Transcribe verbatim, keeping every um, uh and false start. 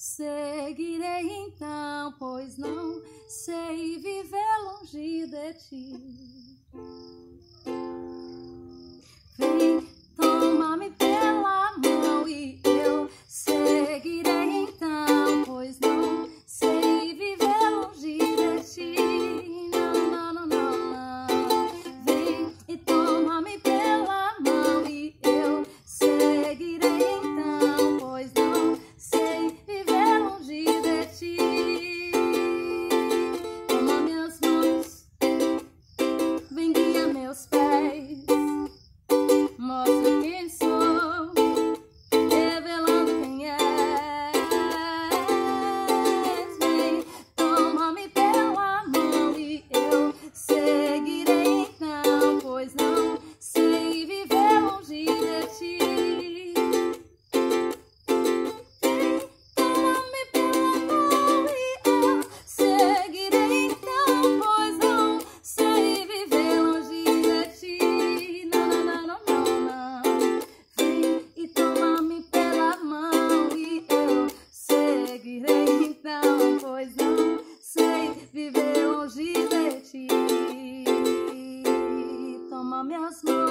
seguirei então, pois não sei viver longe de ti. Vem, toma-me pela mão e eu seguirei então, pois não sei viver longe de ti. Não, não, não, não, não. Vem e toma-me pela mão e eu seguirei então, pois não sei viver longe de ti. Toma minhas mãos, vem guia meus pés. Mostra quem sou, revelando quem és. Vem, toma-me pela mão e eu seguirei então, pois não sei viver longe de ti. Vem, toma-me pela mão e eu seguirei então, pois não sei viver longe de ti. Não, não, não, não, não. Vem e toma-me pela mão e eu seguirei então, pois não sei viver longe de ti. Toma minhas mãos.